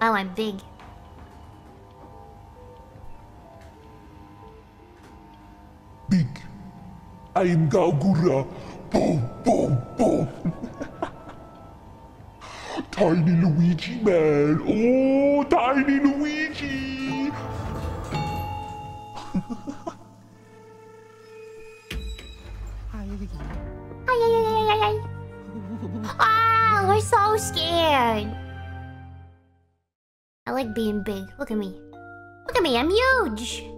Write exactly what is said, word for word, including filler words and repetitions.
Oh, I'm big. Big. I am Gaogura. Boom, boom, boom. Tiny Luigi, man. Oh, tiny Luigi. Ay, ay, ay, ay, ay, ay. Ah, we're so scared. I like being big. Look at me. Look at me, I'm huge.